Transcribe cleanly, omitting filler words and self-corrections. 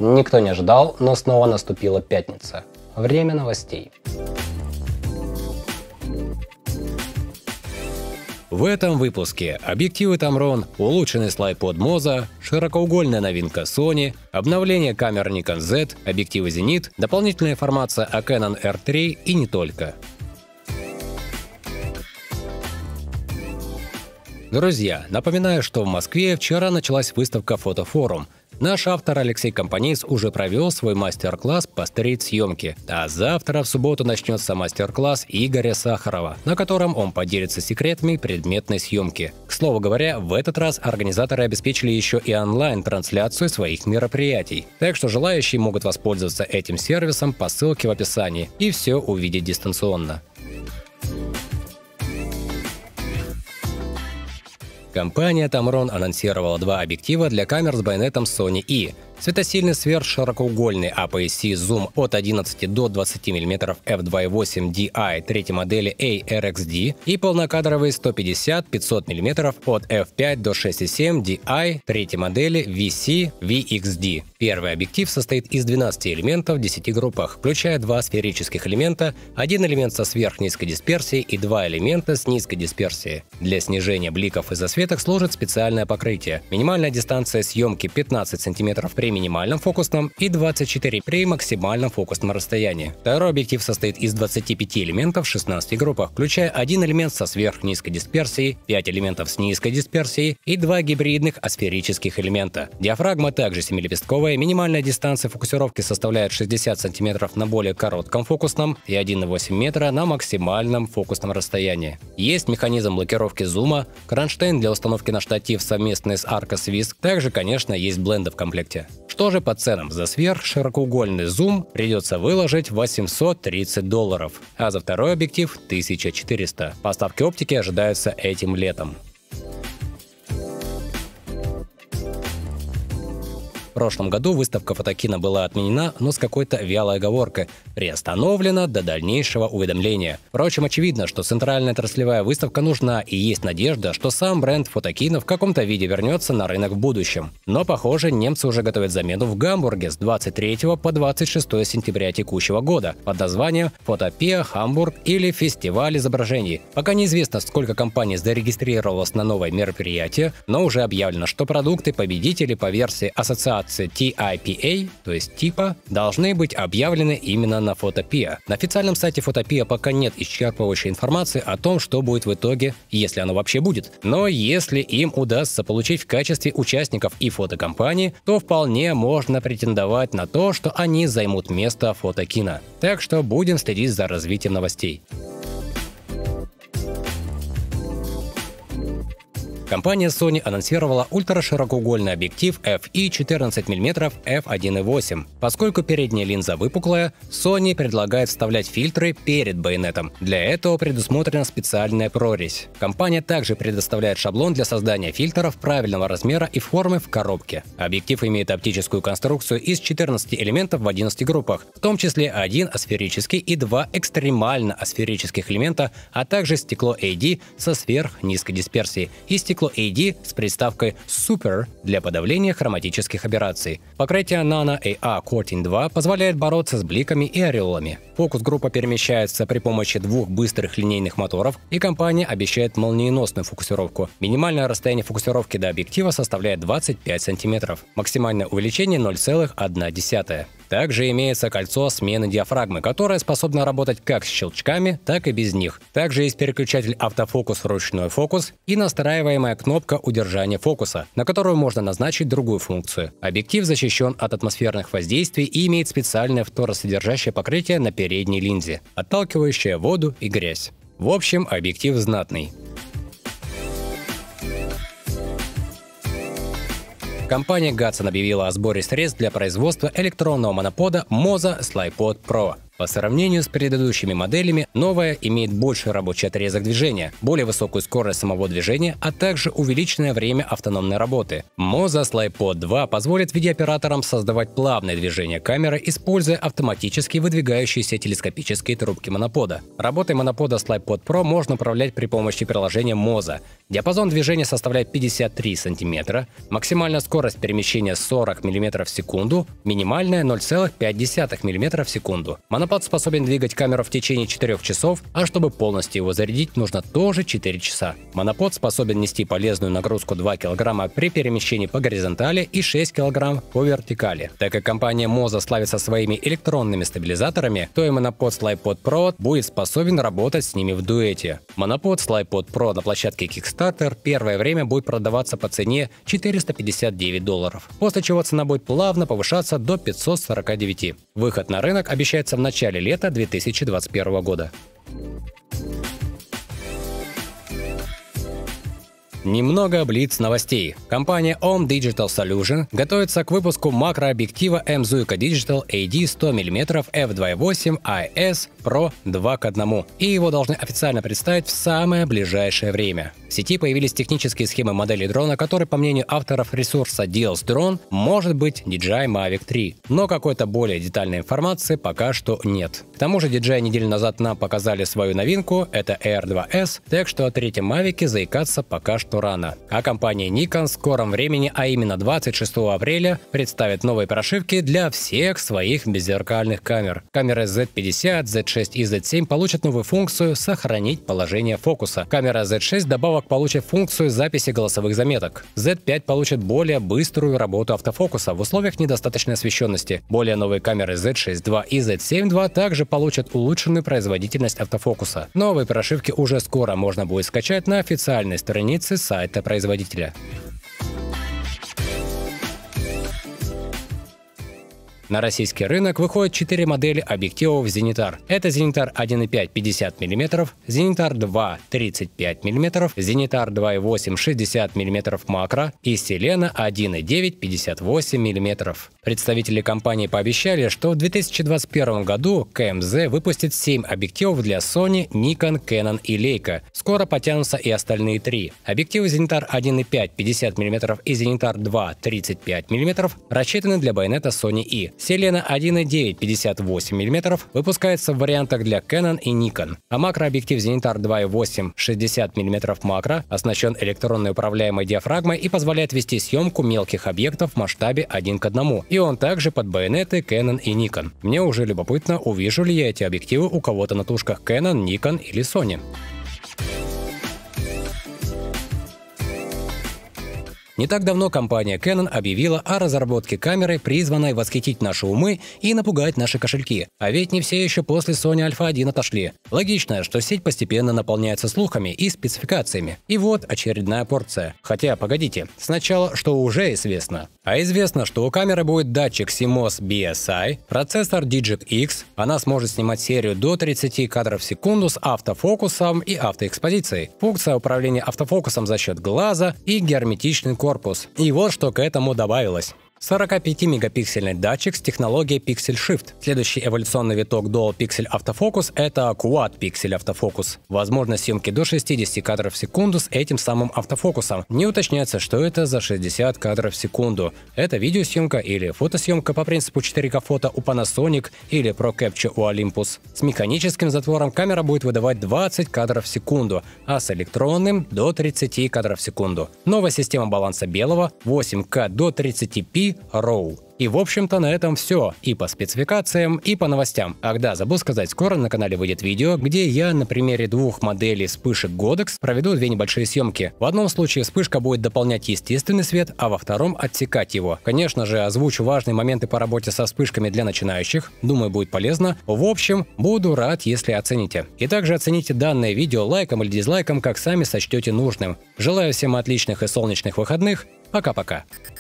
Никто не ожидал, но снова наступила пятница. Время новостей. В этом выпуске объективы Tamron, улучшенный слайпод Moza, широкоугольная новинка Sony, обновление камер Nikon Z, объективы Zenit, дополнительная информация о Canon R3 и не только. Друзья, напоминаю, что в Москве вчера началась выставка «Фотофорум». Наш автор Алексей Компанейц уже провел свой мастер-класс по стрит-съемке, а завтра в субботу начнется мастер-класс Игоря Сахарова, на котором он поделится секретами предметной съемки. К слову говоря, в этот раз организаторы обеспечили еще и онлайн-трансляцию своих мероприятий, так что желающие могут воспользоваться этим сервисом по ссылке в описании и все увидеть дистанционно. Компания Tamron анонсировала два объектива для камер с байонетом Sony E. Светосильный сверхширокоугольный APS-C зум от 11 до 20 мм f2.8 DI третьей модели ARXD и полнокадровый 150-500 мм от f5 до 6.7 DI третьей модели VC VXD. Первый объектив состоит из 12 элементов в 10 группах, включая два сферических элемента, один элемент со сверхнизкой дисперсией и два элемента с низкой дисперсией. Для снижения бликов и засветок служит специальное покрытие. Минимальная дистанция съемки 15 см при минимальном фокусном и 24 при максимальном фокусном расстоянии. Второй объектив состоит из 25 элементов в 16 группах, включая один элемент со сверхнизкой дисперсией, 5 элементов с низкой дисперсией и 2 гибридных асферических элемента. Диафрагма также 7-лепестковая, минимальная дистанция фокусировки составляет 60 см на более коротком фокусном и 1,8 метра на максимальном фокусном расстоянии. Есть механизм блокировки зума, кронштейн для установки на штатив совместный с Arca Swiss, также, конечно, есть бленды в комплекте. Что же по ценам? За сверхширокоугольный зум придется выложить $830, а за второй объектив – 1400. Поставки оптики ожидаются этим летом. В прошлом году выставка Фотокино была отменена, но с какой-то вялой оговоркой – приостановлена до дальнейшего уведомления. Впрочем, очевидно, что центральная отраслевая выставка нужна, и есть надежда, что сам бренд Фотокино в каком-то виде вернется на рынок в будущем. Но, похоже, немцы уже готовят замену в Гамбурге с 23 по 26 сентября текущего года под названием «Фотопия Хамбург» или «Фестиваль изображений». Пока неизвестно, сколько компаний зарегистрировалось на новое мероприятие, но уже объявлено, что продукты-победители по версии ассоциации TIPA, то есть типа, должны быть объявлены именно на Фотопия. На официальном сайте Фотопия пока нет исчерпывающей информации о том, что будет в итоге, если оно вообще будет. Но если им удастся получить в качестве участников и фотокомпании, то вполне можно претендовать на то, что они займут место Фотокино. Так что будем следить за развитием новостей. Компания Sony анонсировала ультраширокоугольный объектив FE 14 мм f1.8. Поскольку передняя линза выпуклая, Sony предлагает вставлять фильтры перед байонетом. Для этого предусмотрена специальная прорезь. Компания также предоставляет шаблон для создания фильтров правильного размера и формы в коробке. Объектив имеет оптическую конструкцию из 14 элементов в 11 группах, в том числе один асферический и два экстремально асферических элемента, а также стекло AD со сверхнизкой дисперсией и стекло AD с приставкой Super для подавления хроматических аберраций. Покрытие Nano AR Cortin 2 позволяет бороться с бликами и ореолами. Фокус-группа перемещается при помощи двух быстрых линейных моторов, и компания обещает молниеносную фокусировку. Минимальное расстояние фокусировки до объектива составляет 25 см. Максимальное увеличение 0,1. Также имеется кольцо смены диафрагмы, которое способно работать как с щелчками, так и без них. Также есть переключатель автофокус ручной фокус и настраиваемая кнопка удержания фокуса, на которую можно назначить другую функцию. Объектив защищен от атмосферных воздействий и имеет специальное фторосодержащее покрытие на передней линзе, отталкивающее воду и грязь. В общем, объектив знатный. Компания Gatson объявила о сборе средств для производства электронного монопода Moza SliPod Pro. По сравнению с предыдущими моделями, новая имеет больший рабочий отрезок движения, более высокую скорость самого движения, а также увеличенное время автономной работы. Moza SlidePod 2 позволит видеооператорам создавать плавное движение камеры, используя автоматически выдвигающиеся телескопические трубки монопода. Работой монопода SlidePod Pro можно управлять при помощи приложения Moza. Диапазон движения составляет 53 см, максимальная скорость перемещения 40 мм в секунду, минимальная 0,5 мм в секунду. Монопод способен двигать камеру в течение 4 часов, а чтобы полностью его зарядить, нужно тоже 4 часа. Монопод способен нести полезную нагрузку 2 кг при перемещении по горизонтали и 6 кг по вертикали. Так как компания Moza славится своими электронными стабилизаторами, то и монопод SlidePod Pro будет способен работать с ними в дуэте. Монопод SlidePod Pro на площадке Kickstarter первое время будет продаваться по цене $459, после чего цена будет плавно повышаться до $549. Выход на рынок обещается в начале лета 2021 года. Немного блиц новостей. Компания Ohm Digital Solution готовится к выпуску макрообъектива M-Zuica Digital AD 100 мм f2.8 IS Pro 2 к 1, и его должны официально представить в самое ближайшее время. В сети появились технические схемы модели дрона, который, по мнению авторов ресурса Deals Drone, может быть DJI Mavic 3, но какой-то более детальной информации пока что нет. К тому же DJI неделю назад нам показали свою новинку, это Air 2S, так что о третьем Mavic заикаться пока что рано. А компания Nikon в скором времени, а именно 26 апреля, представит новые прошивки для всех своих беззеркальных камер. Камеры Z50, Z6 и Z7 получат новую функцию «Сохранить положение фокуса». Камера Z6 добавок получит функцию записи голосовых заметок. Z5 получит более быструю работу автофокуса в условиях недостаточной освещенности. Более новые камеры Z6 II и Z7 II также получат улучшенную производительность автофокуса. Новые прошивки уже скоро можно будет скачать на официальной странице сайта производителя. На российский рынок выходят 4 модели объективов Zenitar. Это Zenitar 1.5 50 мм, Zenitar 2 35 мм, Zenitar 2.8 60 мм макро и Selena 1.9 58 мм. Представители компании пообещали, что в 2021 году КМЗ выпустит 7 объективов для Sony, Nikon, Canon и Leica. Скоро потянутся и остальные 3. Объективы Zenitar 1.5 50 мм и Zenitar 2 35 мм рассчитаны для байонета Sony E. Selena 1.9 58 мм выпускается в вариантах для Canon и Nikon, а макрообъектив Zenitar 2.8 60 мм макро оснащен электронной управляемой диафрагмой и позволяет вести съемку мелких объектов в масштабе 1 к 1. И он также под байонеты Canon и Nikon. Мне уже любопытно, увижу ли я эти объективы у кого-то на тушках Canon, Nikon или Sony. Не так давно компания Canon объявила о разработке камеры, призванной восхитить наши умы и напугать наши кошельки. А ведь не все еще после Sony Alpha 1 отошли. Логично, что сеть постепенно наполняется слухами и спецификациями. И вот очередная порция. Хотя, погодите, сначала что уже известно. А известно, что у камеры будет датчик CMOS BSI, процессор Digit X, она сможет снимать серию до 30 кадров в секунду с автофокусом и автоэкспозицией, функция управления автофокусом за счет глаза и герметичный корпус. И вот что к этому добавилось. 45-мегапиксельный датчик с технологией Pixel Shift. Следующий эволюционный виток Dual Pixel автофокус – это Quad Pixel автофокус. Возможность съемки до 60 кадров в секунду с этим самым автофокусом. Не уточняется, что это за 60 кадров в секунду. Это видеосъемка или фотосъемка по принципу 4К фото у Panasonic или Pro Capture у Olympus. С механическим затвором камера будет выдавать 20 кадров в секунду, а с электронным – до 30 кадров в секунду. Новая система баланса белого, 8К до 30p RAW. И в общем-то на этом все. И по спецификациям, и по новостям. Ах да, забыл сказать, скоро на канале выйдет видео, где я на примере двух моделей вспышек Godox проведу две небольшие съемки. В одном случае вспышка будет дополнять естественный свет, а во втором отсекать его. Конечно же, озвучу важные моменты по работе со вспышками для начинающих. Думаю, будет полезно. В общем, буду рад, если оцените. И также оцените данное видео лайком или дизлайком, как сами сочтете нужным. Желаю всем отличных и солнечных выходных. Пока-пока.